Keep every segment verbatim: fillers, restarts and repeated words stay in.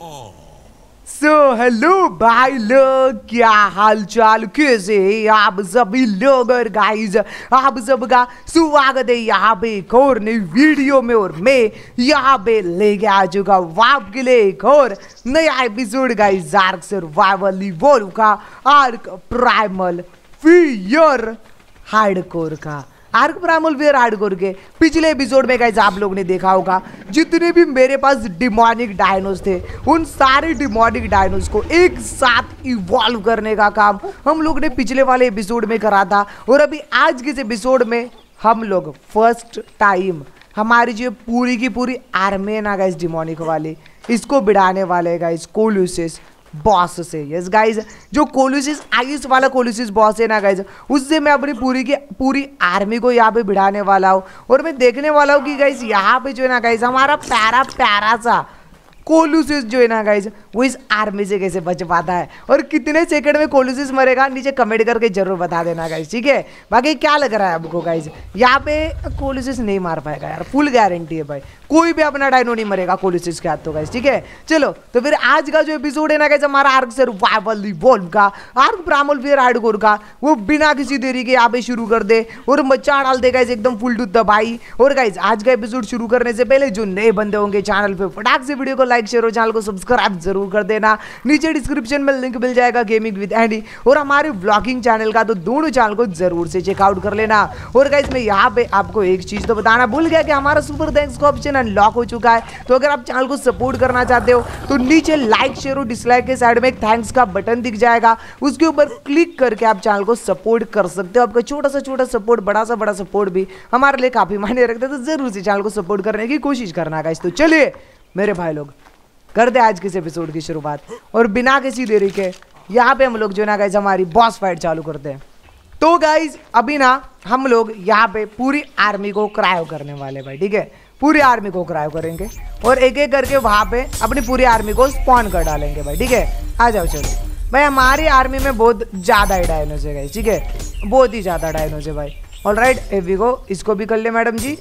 So hello भाई लोग, क्या हाल चाल, कैसे हैं आप सभी लोग। और गाइस आप सबका स्वागत है यहाँ पे एक और नई वीडियो में। और मैं यहाँ पे लेके आ चुका हूँ आपके लिए एक और नया episode guys, ARK Survival Evolve का, आर्क प्राइमल फियर हार्डकोर का। आर्क प्राइमल फियर हार्डकोर के पिछले एपिसोड में गाइस आप लोगों ने देखा होगा, जितने भी मेरे पास डिमोनिक डायनोस थे उन सारे डिमोनिक डायनोस को एक साथ इवॉल्व करने का काम हम लोग ने पिछले वाले एपिसोड में करा था। और अभी आज के इस एपिसोड में हम लोग फर्स्ट टाइम हमारी जो पूरी की पूरी आर्मी है ना गाइस डिमोनिक वाली, इसको बिड़ाने वाले हैं गाइस कोलुसिस बॉस से। यस गाइज, जो कोलुसिस आइस वाला कोलुसिस बॉस है ना गाइज, उससे मैं अपनी पूरी की पूरी आर्मी को यहाँ पे भिड़ाने वाला हूँ। और मैं देखने वाला हूँ कि गाइज यहाँ पे जो है ना गाइज हमारा प्यारा प्यारा सा कोलुसिस जो है ना गाइज वो इस आर्मी से कैसे बच पाता है और कितने सेकंड में कोलुसिस मरेगा, नीचे कमेंट करके जरूर बता देना गाइज, ठीक है। बाकी क्या लग रहा है आपको गाइज, यहाँ पे कोलुसिस नहीं मार पाएगा यार, फुल गारंटी है भाई, कोई भी अपना डायनो नहीं मरेगा कोलुसिस के हाथों गाइज, ठीक है। चलो तो फिर आज का जो एपिसोड है ना गाइज हमारा आर्क सर्वाइवल इवॉल्व का, आर्क प्राइमल फियर हार्डकोर का, वो बिना किसी देरी के यहाँ पे शुरू कर दे और मचा डाल दे गाइज एकदम फुल टू दबाई। और गाइज आज का एपिसोड शुरू करने से पहले जो नए बंदे होंगे चैनल पे फटाक से वीडियो को लाइक शेयर और चैनल को सब्सक्राइब जरूर कर देना। नीचे डिस्क्रिप्शन में लिंक मिल जाएगा गेमिंग विद एंडी और हमारे व्लॉगिंग चैनल का, तो दोनों चैनल को जरूर से चेकआउट कर लेना। और गाइज मैं यहाँ पे आपको एक चीज तो बताना भूल गया कि हमारा सुपर थैंक्स का ऑप्शन अनलॉक हो चुका है। तो अगर आप चैनल को सपोर्ट करना चाहते हो तो नीचे लाइक शेयर और डिसलाइक के साइड में एक थैंक्स का बटन दिख जाएगा, उसके ऊपर क्लिक करके आप चैनल को सपोर्ट कर सकते हो। आपका छोटा सा छोटा सपोर्ट, बड़ा सा बड़ा सपोर्ट भी हमारे लिए काफी मायने रखते हैं, तो जरूर से चैनल को सपोर्ट करने की कोशिश करना गाइस। तो चलिए मेरे भाई लोग कर दे आज के इस एपिसोड की शुरुआत, और बिना किसी देरी के यहाँ पे हम लोग जो ना गाइस हमारी बॉस फाइट चालू करते हैं। तो गाइस अभी ना हम लोग यहाँ पे पूरी आर्मी को क्रायो करने वाले भाई, ठीक है, पूरी आर्मी को क्रायो करेंगे और एक एक करके वहाँ पे अपनी पूरी आर्मी को स्पॉन कर डालेंगे भाई, ठीक है। आ जाओ चलो भाई, हमारी आर्मी में बहुत ज़्यादा ही डायनोस है गाइस, ठीक है, बहुत ही ज़्यादा डायनोस है भाई। ऑलराइट एवी को इसको भी कर ले मैडम जी।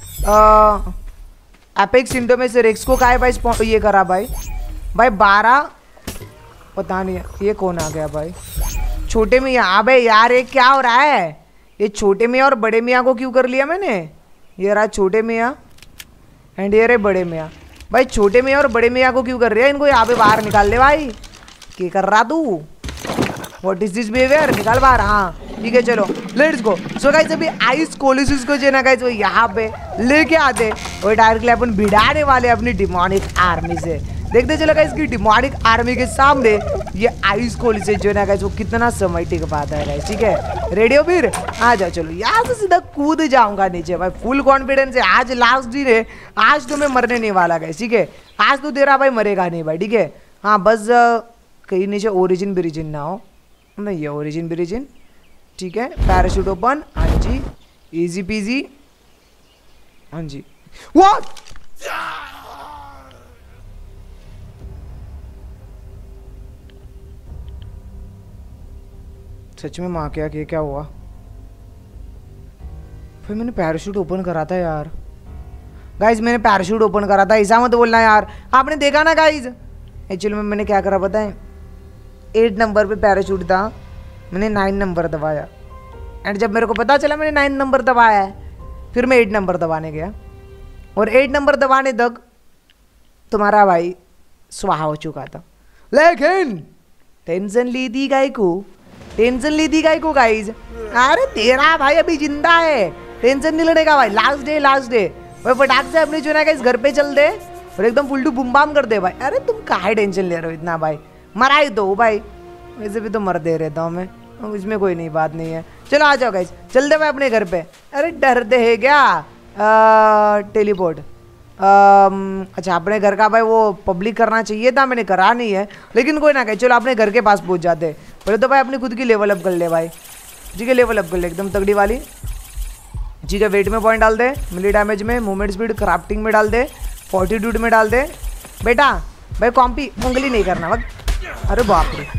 एपेक्स इंडो में से रेक्स को का है भाई ये करा भाई भाई बारह, पता नहीं ये कौन आ गया भाई, छोटे मियाँ। अबे यार ये क्या हो रहा है, ये छोटे मियाँ और बड़े मियाँ को क्यों कर लिया मैंने। ये रहा छोटे मियाँ एंड ये रहे बड़े मियाँ भाई, छोटे मियाँ और बड़े मियाँ को क्यों कर रहे हैं, इनको यहाँ पे बाहर निकाल ले भाई। क्या कर रहा तू, व्हाट इज दिस बिहेवियर, निकाल बाहर। हाँ ठीक है चलो लेट्स गो। सो गाइस अभी आइस कोलिसिस को जो ना गाइस वो यहाँ पे लेके आते और डायरेक्टली अपन भिड़ाने वाले अपनी डिमोनिक आर्मी से। देखते चलो गाइस की डिमोनिक आर्मी के सामने ये आइस कोलिसिस जो ना गाइस वो कितना समय टिक पाता है गाइस, ठीक है। रेडी हो फिर, आ जाओ चलो, यहाँ से सीधा कूद जाऊंगा नीचे भाई, फुल कॉन्फिडेंस है। आज लास्ट दिन है, आज तो मैं मरने नहीं वाला गाइस, ठीक है, आज तो तेरा भाई मरेगा नहीं भाई, ठीक है। हाँ बस कहीं नीचे ओरिजिन बिरिजिन ना हो, नहीं ये ओरिजिन बिरिजिन, ठीक है। पैराशूट ओपन, हाँ जी, इजी पीजी, हाँ जी। व्हाट, सच में माँ क्या क्या क्या हुआ फिर, मैंने पैराशूट ओपन करा था यार गाइज, मैंने पैराशूट ओपन करा था, ऐसा मत बोलना यार। आपने देखा ना गाइज, एक्चुअली में मैंने क्या करा पता है, एट नंबर पे पैराशूट था, मैंने नाइन नंबर दबाया एंड जब मेरे को पता चला मैंने नाइन नंबर दबाया है, फिर मैं एट नंबर दबाने गया और एट नंबर दबाने तक तुम्हारा भाई स्वाहा हो चुका था। लेकिन टेंशन ली थी गाय को, टेंशन ली थी गाय को गाइज, अरे तेरा भाई अभी जिंदा है, टेंशन नहीं लेने का भाई। लास्ट डे लास्ट डे भाई, फटाक से अपने जो ना गाइज घर पे चल दे और एकदम फुल टू बुम बाम कर दे भाई। अरे तुम काहे टेंशन ले रहे हो इतना भाई, मरा ही दो भाई, वैसे भी तो मर दे रहता हूँ मैं, इसमें कोई नहीं बात नहीं है। चलो आ जाओ गाइस, चल दे भाई अपने घर पे। अरे डरते है क्या, टेलीपोर्ट, अच्छा अपने घर का भाई वो पब्लिक करना चाहिए था, मैंने करा नहीं है, लेकिन कोई ना कहे, चलो अपने घर के पास पहुंच जाते। पहले तो भाई अपनी खुद की लेवल अप कर ले भाई, ठीक है, लेवल अप कर ले एकदम तगड़ी वाली, ठीक है। वेट में पॉइंट डाल दे, मिली डैमेज में, मूवमेंट स्पीड क्राफ्टिंग में डाल दे, फोर्टीट्यूड में डाल दे बेटा। भाई कॉम्पी उंगली नहीं करना वक्त, अरे बाप रे,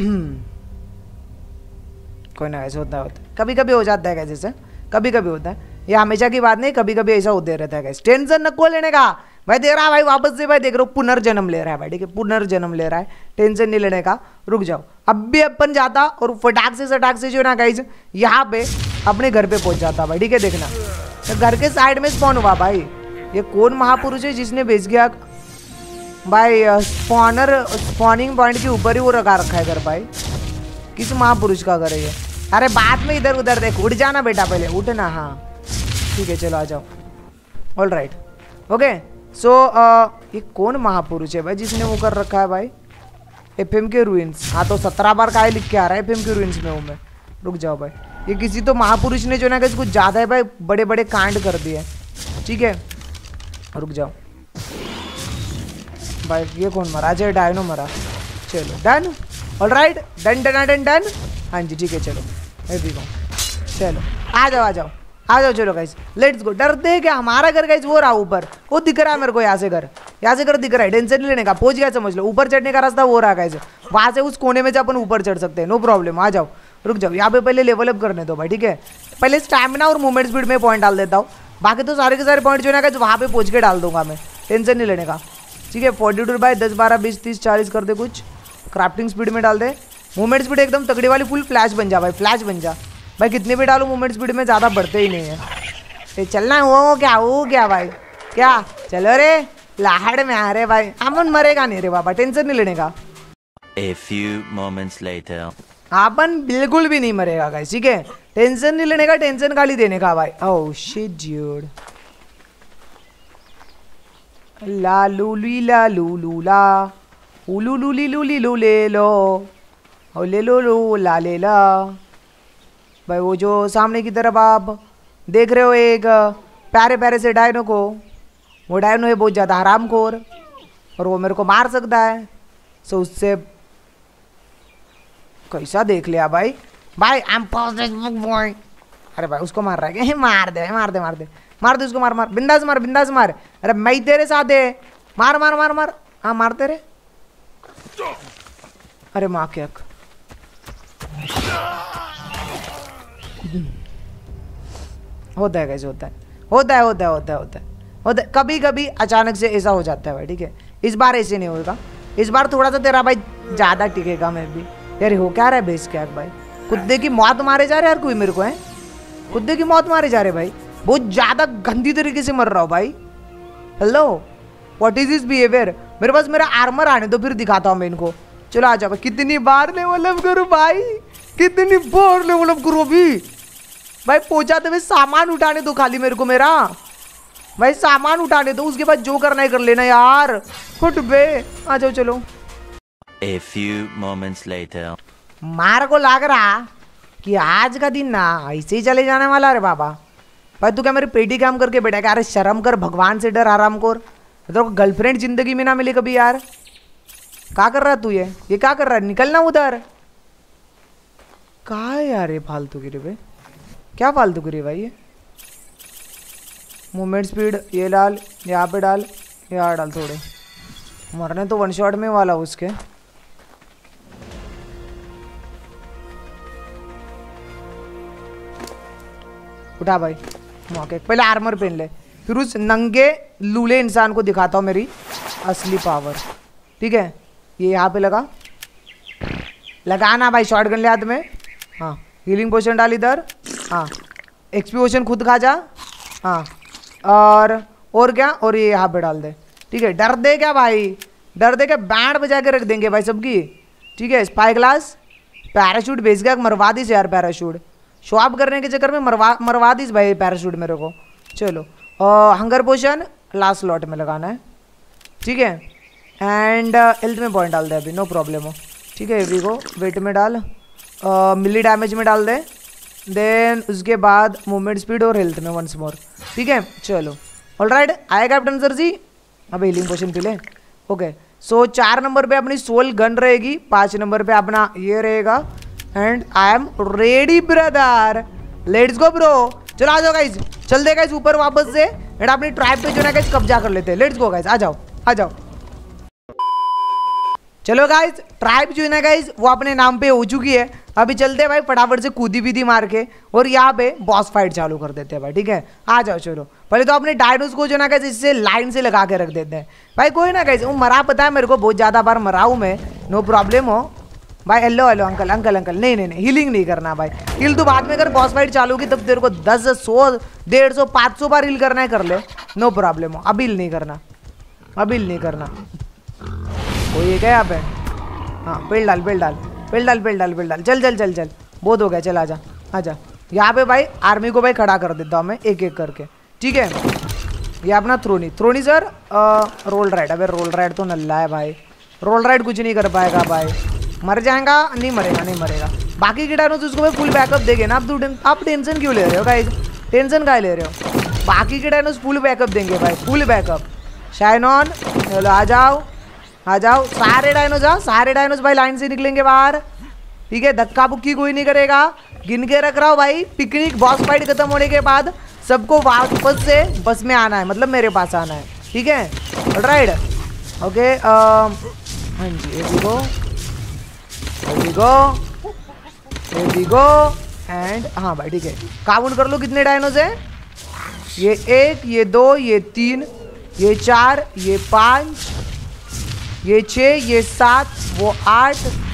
कोई ना ऐसे होता है, होता है कभी कभी हो जाता है, कैसे से कभी कभी होता है। ये हमेशा की बात नहीं, कभी कभी ऐसा होते रहता है गाइस। टेंशन नको लेने का भाई, दे रहा है भाई वापस से भाई, देख रहे हो पुनर्जन्म ले रहा है भाई, ठीक है पुनर्जन्म ले रहा है, टेंशन नहीं लेने का। रुक जाओ, अब भी अपन जाता और फटाक से सटाक से जो ना गाइस यहाँ पे अपने घर पे पहुंच जाता भाई, ठीक है। देखना तो घर के साइड में स्पॉन हुआ भाई। ये कौन महापुरुष है जिसने भेज गया भाई? स्पॉनर स्पॉनिंग पॉइंट के ऊपर ही वो रखा रखा है घर भाई। किस महापुरुष का घर है ये? अरे बाद में इधर उधर देख, उठ जाना बेटा, पहले उठना। हाँ ठीक है चलो आ जाओ। ऑल राइट ओके सो ये कौन महापुरुष है भाई जिसने वो कर रखा है भाई? एफएम के रूइंस। हाँ तो सत्रह बार का लिख के आ रहा है एफएम के रूइंस में हूँ मैं। रुक जाओ भाई, ये किसी तो महापुरुष ने जो ना कुछ ज़्यादा है भाई, बड़े बड़े कांड कर दिए, ठीक है। रुक जाओ भाई, ये कौन मरा? जय डायनो मरा। चलो done, all right done done done done. हाँ जी ठीक है चलो भी को चलो आ जाओ आ जाओ आ जाओ चलो गाइस लेट्स गो। डरते क्या, हमारा घर गाइस वो रहा ऊपर, वो दिख रहा है मेरे को यहाँ से घर, यहाँ से घर दिख रहा है, टेंशन नहीं लेने का, पहुंच गया समझ लो। ऊपर चढ़ने का रास्ता वो रहा गाइस, वहाँ से उस कोने में से अपन ऊपर चढ़ सकते हैं, नो प्रॉब्लम। आ जाओ रुक जाओ, यहाँ पे पहले लेवल अप करने दो भाई, ठीक है। पहले स्टैमिना और मूवमेंट स्पीड में पॉइंट डाल देता हूँ, बाकी तो सारे के सारे पॉइंट जो है ना वहाँ पे पहुँच के डाल दूंगा मैं, टेंशन नहीं लेने का, ठीक है। फोर्टी टू बाई दस बारह बीस तीस चालीस कर दे कुछ, क्राफ्टिंग स्पीड में डाल दे, मूवमेंट स्पीड एकदम तगड़ी वाली फुल फ्लैश बन जा भाई, फ्लैश बन जा भाई। कितने भी डालो मूवमेंट स्पीड में ज़्यादा बढ़ते ही नहीं है। ते चलना वो क्या वो क्या भाई, क्या चलो रे लाहड़ में आ रहे भाई, अमन मरेगा नहीं रे बाबा, टेंशन नहीं लेने का। A few moments later. अपन बिल्कुल भी नहीं मरेगा गाइस, ठीक है, टेंशन नहीं लेने का, टेंशन खाली देने का भाई। ओह शिट ड्यूड, ला लूली ला लूलू ला उलू लूली लूली लू ले लो ओ ले लो लो ला ले ला भाई। वो जो सामने की तरफ आप देख रहे हो एक प्यारे प्यारे से डायनो को, वो डायनो है बहुत ज़्यादा हरामखोर और वो मेरे को मार सकता है, सो उससे कैसा देख लिया भाई। भाई आई एम पॉजिटिव बॉय। अरे भाई उसको मार रहा है क्या? मार दे मार दे मार दे मार दे उसको, मार मार बिंदास मार बिंदास मार। अरे मैं तेरे साथ है, मार मार मार मार। हाँ मारते रे। अरे माँ के हक, होता है कैसे, होता है होता है होता है होता है होता है होता है कभी कभी अचानक से ऐसा हो जाता है भाई, ठीक है। इस बार ऐसे नहीं होगा, इस बार थोड़ा सा तेरा भाई ज़्यादा टिकेगा। मैं भी यार हो क्या रहा है बेस क्या भाई, कुत्ते की मौत मारे जा रहे यार कोई मेरे को है, कुत्ते की मौत मारे जा रहे भाई, बहुत ज़्यादा गंदी तरीके से मर रहा हूँ भाई। Hello what is this behaviour? मेरे पास मेरा आर्मर आने दो फिर दिखाता हूँ मैं इनको। चलो आ जाओ। कितनी बार लेवल अप करूँ भाई, कितनी बार लेवल अप करूँ अभी भाई। पहुंचाते हुए सामान उठाने दो खाली मेरे को, मेरा भाई सामान उठाने दो, उसके बाद जो करना है कर लेना यार। फुट बे आ जाओ चलो। A few moments later. मार को लग रहा कि आज का दिन ना ऐसे ही चले जाने वाला। अरे बाबा भाई तू क्या मेरे पेटी काम करके बैठा क्या? अरे शर्म कर, भगवान से डर, आराम कर। तेरे को गर्लफ्रेंड जिंदगी में ना मिली कभी यार। क्या कर रहा है तू? ये ये क्या कर रहा है? निकलना उधर। कहा है यार ये फालतू गिरी भाई, क्या फालतू गिरी भाई ये? मूवमेंट स्पीड ये डाल, यहाँ पे डाल, यहाँ डाल थोड़े। मरने तो वन शॉट में वाला उसके। उठा भाई मौके, पहले आर्मर पहन ले, फिर उस नंगे लूले इंसान को दिखाता हूँ मेरी असली पावर, ठीक है। ये यहाँ पे लगा, लगाना भाई शॉट गन ले हाथ में। हाँ हीलिंग पोशन डाल इधर। हाँ एक्सपी पोशन खुद खा जा। हाँ और और क्या, और ये यहाँ पे डाल दे, ठीक है। डर दे क्या भाई, डर दे क्या? बैंड बजा के रख देंगे भाई सबकी, ठीक है। स्पाई ग्लास, पैराशूट भेज गया, मरवा दी से यार पैराशूट। शो ऑफ करने के चक्कर में मरवा मरवा दी भाई पैराशूट मेरे को। चलो और हंगर पोशन लास्ट स्लॉट में लगाना है, ठीक है। एंड हेल्थ में पॉइंट डाल दे अभी, नो प्रॉब्लम हो, ठीक है। वी को वेट में डाल, मिली डैमेज में डाल दे, देन उसके बाद मूवमेंट स्पीड और हेल्थ में वंस मोर, ठीक है। चलो all right, aye captain sir जी। अब हीलिंग पोशन पी ले, ओके। सो चार नंबर पे अपनी सोल गन रहेगी, पाँच नंबर पे अपना ये रहेगा। And I am ready brother, let's go bro. चलो आ जाओ गाइज, चल दे गाइज ऊपर वापस से, एंड अपनी ट्राइब पे जो ना गाइज कब्जा कर लेते हैं। लेट्स गो गाइज, आ जाओ आ जाओ। चलो गाइज ट्राइब जो है ना गाइज वो अपने नाम पे हो चुकी है। अभी चलते हैं भाई फटाफट से कूदी बीदी मार के और यहाँ पे बॉस फाइट चालू कर देते हैं भाई, ठीक है। आ जाओ चलो, पहले तो अपने डायनोस को जो ना कैसे इससे लाइन से लगा के रख देते हैं भाई। कोई ना कैसे वो मरा, पता है मेरे को बहुत ज़्यादा बार मरा हूँ मैं, नो प्रॉब्लम हो भाई। Hello hello uncle uncle uncle, नहीं नहीं नहीं हीलिंग नहीं करना भाई। हील तो बाद में अगर बॉस फाइट चालू होगी तब तेरे को दस सौ डेढ़ सौ पाँच सौ बार हील करना है, कर ले, नो प्रॉब्लम हो। अभी हील नहीं करना, अभी हील नहीं करना। कोई है क्या यहाँ पे? हाँ पेल डाल पेल डाल पेल डाल पेल डाल पेल डाल, चल चल चल चल, बहुत हो गया, चल आजा आजा। यहाँ पे भाई आर्मी को भाई खड़ा कर देता हूँ मैं एक एक करके, ठीक है। ये अपना थ्रोनी, थ्रोनी सर रोल राइड। अबे रोल राइड तो नल्ला है भाई, रोल राइड कुछ नहीं कर पाएगा भाई, मर जाएगा। नहीं मरेगा नहीं मरेगा। बाकी के डायनोस उसको भाई फुल बैकअप देंगे ना। आप तू आप टेंशन क्यों ले रहे हो गाइस, टेंशन क्या ले रहे हो? बाकी के डायनोस फुल बैकअप देंगे भाई, फुल बैकअप। शाइन ऑन, चलो आ जाओ आ जाओ सारे डायनोस, आ सारे डायनोस भाई लाइन से निकलेंगे बाहर, ठीक है। धक्का बुक्की कोई नहीं करेगा, गिन के रख रहा हूँ भाई। पिकनिक बॉस फाइट खत्म होने के बाद सबको वापस से बस में आना है, मतलब मेरे पास आना है, ठीक है। ऑलराइट ओके, हाँ जी, here we go, here we go, here we go, and हाँ भाई ठीक है। काउंट कर लो कितने डायनोस है। ये एक, ये दो, ये तीन, ये चार, ये पाँच, ये छः, ये सात, वो आठ,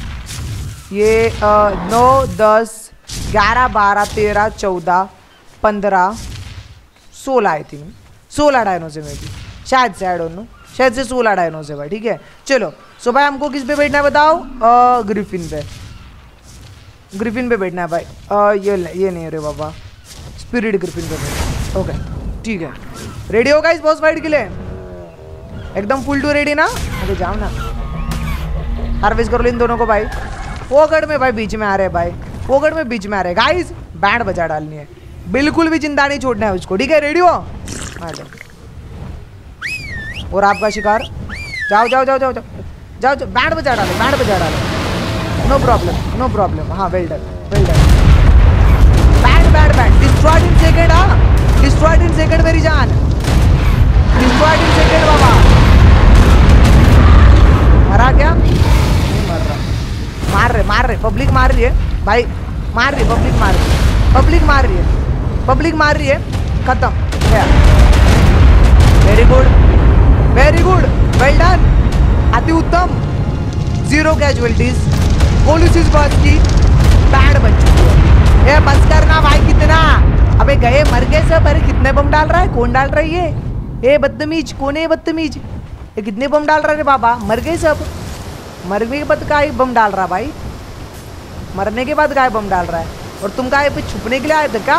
ये नौ, दस, ग्यारह, बारह, तेरह, चौदह, पंद्रह, सोलह, आई थिंक सोलह डायनोस है में भी, शायद से आई डोंट नो, शायद से सोलह डायनोस है भाई, ठीक है। चलो सो भाई हमको किस पे बैठना है बताओ? आ, ग्रिफिन पे, ग्रिफिन पे बैठना है भाई। आ, ये ये नहीं रे बाबा, स्पिरिट ग्रिफिन पे बैठना। ओके ठीक है, रेडी हो गाइस बॉस फाइट के लिए? एकदम फुल टू रेडी ना? अरे जाओ ना, हार्वेस्ट कर लो इन दोनों को भाई। पोगड़ में भाई बीच में आ रहे भाई, पोगड़ में बीच में आ रहे गाइस। बैंड बजा डालनी है, बिल्कुल भी चिंता नहीं छोड़ना है उसको, ठीक है। रेडी हो? आ जाओ। और आपका शिकार, जाओ जाओ जाओ जाओ जाओ जाओ, जाओ। बैंड बजा डालो, बैंड बजा डालो, नो प्रॉब्लम नो प्रॉब्लम। हाँ well done well done. Band band band destroyed in second, हाँ डिस्ट्रॉयड इन सेकंड मेरी जान, डिस्ट्रॉयड इन सेकंड बाबा। मरा क्या? नहीं मर रहा, मार रहे मार रहे पब्लिक मार रही है भाई, मार रही है पब्लिक, मार रही है पब्लिक, मार रही है पब्लिक, मार रही है। खत्म, very good very good, well done, अति उत्तम। जीरो कैजुअलिटीज, पुलिस बस की बैंड बच चुकी है। ये बस करना भाई, कितना अबे गए मर गए सब। अरे कितने बम डाल रहा है, कौन डाल रहा है ये? ए बदतमीज, कौन है बदतमीज? ये कितने बम डाल रहा है रे बाबा? मर गए सब, मरने के बाद का बम डाल रहा भाई, मरने के बाद गाय बम डाल रहा है। और तुम गाय पे छुपने के लिए आए थे क्या?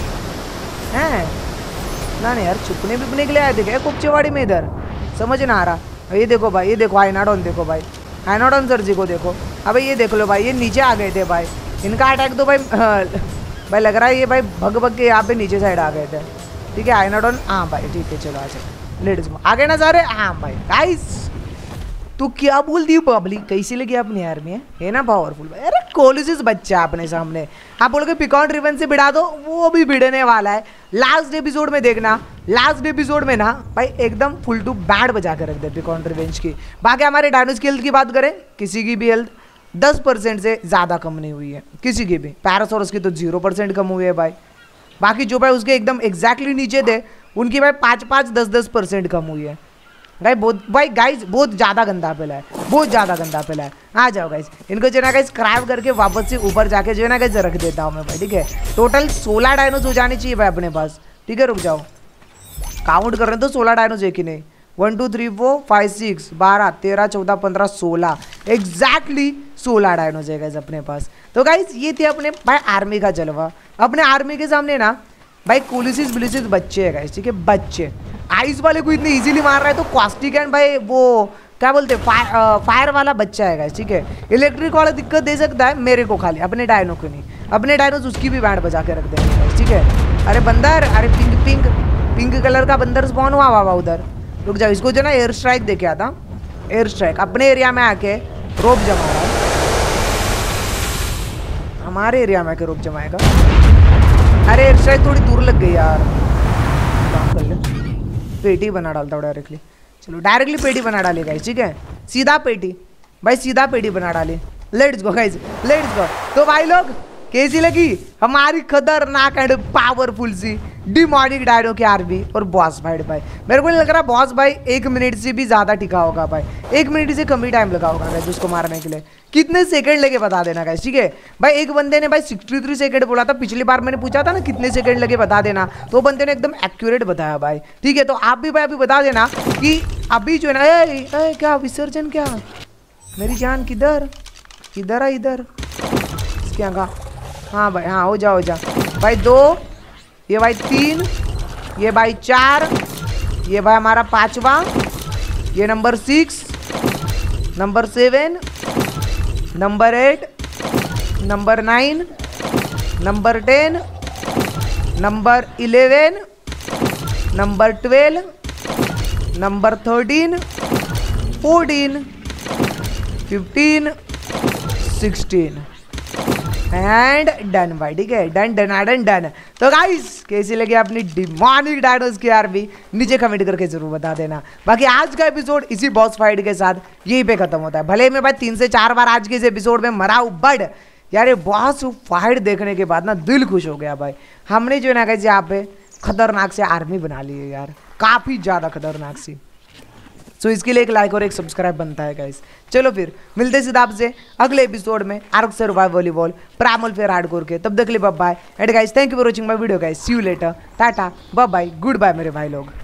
हैं ना नहीं यार, छुपने बिपने के लिए आए थे क्या कुपचेवाड़ी में? इधर समझ ना आ रहा। ये देखो भाई, ये देखो आइनाडोन, देखो भाई आइनाडोन सर जी को देखो। अबे ये देख लो भाई, ये नीचे आ गए थे भाई, इनका अटैक तो भाई भाई लग रहा है ये भाई भग भग के यहाँ पे नीचे साइड आ गए थे, ठीक है। आइनाडोन, हाँ भाई ठीक है, चलो आ जाओ लेडीज आ गए ना सारे। हाँ भाई गाइस, तू क्या बोल दी पब्लिक, कैसी लगी अपनी आर्मी है, है ना पावरफुल भाई। अरे कोलिसिस बच्चा अपने सामने, आप बोल के पिकॉन रिवन से भिड़ा दो, वो भी भिड़ने वाला है। लास्ट एपिसोड में देखना, लास्ट एपिसोड में ना भाई एकदम फुल टू बैंड बजा के रख दे पिकॉन रिवेंज की। बाकी हमारे डायनोस की हेल्थ की बात करें, किसी की भी हेल्थ दस परसेंट से ज़्यादा कम नहीं हुई है, किसी की भी। पैरासोरस की तो जीरो परसेंट कम हुई है भाई। बाकी जो भाई उसके एकदम एग्जैक्टली नीचे थे उनकी भाई पाँच पाँच दस दस परसेंट कम हुई है भाई। बहुत भाई गाइज बहुत ज़्यादा गंदा फैला है, बहुत ज़्यादा गंदा फैला है। आ जाओ गाइज, इनको जो है ना गाइज क्रैप करके वापस से ऊपर जाके जो है ना गाइज रख देता हूँ मैं भाई, ठीक है। टोटल सोलह डायनोस हो जाने चाहिए भाई अपने पास, ठीक है। रुक जाओ, काउंट कर रहे हैं तो सोलह डायनोस है कि नहीं? One two three four five six बारह तेरह चौदह पंद्रह सोलह, एग्जैक्टली सोलह डायनोस है गाइज अपने पास। तो गाइज ये थे अपने भाई आर्मी का जलवा। अपने आर्मी के सामने ना भाई कोलिसिस बिलिसिस बच्चे है गाइज, ठीक है, बच्चे। आइस वाले को इतनी इजीली मार रहा है तो कॉस्टिक एंड भाई वो क्या बोलते हैं फायर, फायर वाला बच्चा है गाइज, ठीक है। इलेक्ट्रिक वाला दिक्कत दे सकता है मेरे को खाली, अपने डायनो को नहीं। अपने डायनोस उसकी भी बैंड बजा के रख देंगे गाइज, ठीक है। अरे बंदर, अरे पिंक पिंक पिंक कलर का बंदर स्पॉन हुआ बाबा उधर। रुक जाओ, इसको जो ना एयर स्ट्राइक दे के आता, एयर स्ट्राइक अपने एरिया में आके रोप जमा रहा है, हमारे एरिया में आके रोप जमाएगा। अरे एयर स्ट्राइक थोड़ी दूर लग गई यार, काम कर ले, पेटी बना डालता हूँ डायरेक्टली। चलो डायरेक्टली पेटी बना डाली गाइस, ठीक है, सीधा पेटी भाई, सीधा पेटी बना डाली। Let's go guys, let's go. तो भाई लोग कैसी लगी हमारी खतरनाक एंड पावरफुल सी डिमोनिक डायनो की आर्मी और बॉस फाइट भाई। मेरे को नहीं लग रहा बॉस भाई एक मिनट से भी ज़्यादा टिका होगा भाई, एक मिनट से कम ही टाइम लगा होगा गाइस उसको मारने के लिए। कितने सेकंड लगे बता देना गाइस, ठीक है भाई। एक बंदे ने भाई सिक्सटी थ्री सेकंड बोला था, पिछली बार मैंने पूछा था ना कितने सेकंड लगे बता देना, तो बंदे ने एकदम एक्यूरेट बताया भाई, ठीक है। तो आप भी भाई अभी बता देना कि अभी जो है ना, ए, ए, क्या विसर्जन, क्या मेरी जान किधर किधर है, इधर क्या कहा, हाँ भाई हाँ हो जा हो जा भाई। दो, ये भाई तीन, ये भाई चार, ये भाई हमारा पांचवा, ये number six, number seven, number eight, number nine, number ten, number eleven, number twelve, number thirteen, fourteen, fifteen, sixteen and done भाई, ठीक है। Done done done done. तो गाइस कैसी लगी अपनी डिमोनिक डायनोस की आर्मी नीचे कमेंट करके जरूर बता देना। बाकी आज का एपिसोड इसी बॉस फाइट के साथ यहीं पे खत्म होता है। भले मैं भाई तीन से चार बार आज के इस एपिसोड में मरा हूँ, बट यार ये बॉस फाइट देखने के बाद ना दिल खुश हो गया भाई। हमने जो है ना गाइस यहाँ पे खतरनाक से आर्मी बना ली है यार, काफ़ी ज़्यादा खतरनाक सी। सो so, इसके लिए एक लाइक और एक सब्सक्राइब बनता है गाइस। चलो फिर मिलते हैं सीधा आपसे अगले एपिसोड में आर्क सर्वाइव वॉलीबॉल प्रामल फेयर हार्डकोर के। तब तक के लिए bye bye and guys thank you for watching my video guys. See you later, tata bye bye, goodbye मेरे भाई लोग।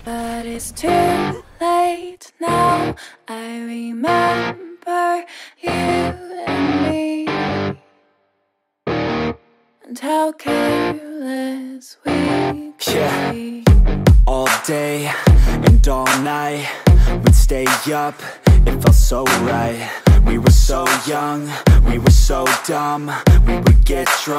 How careless we could be. All day and all night, we'd stay up, it felt so right. We were so young, we were so dumb, we would get drunk.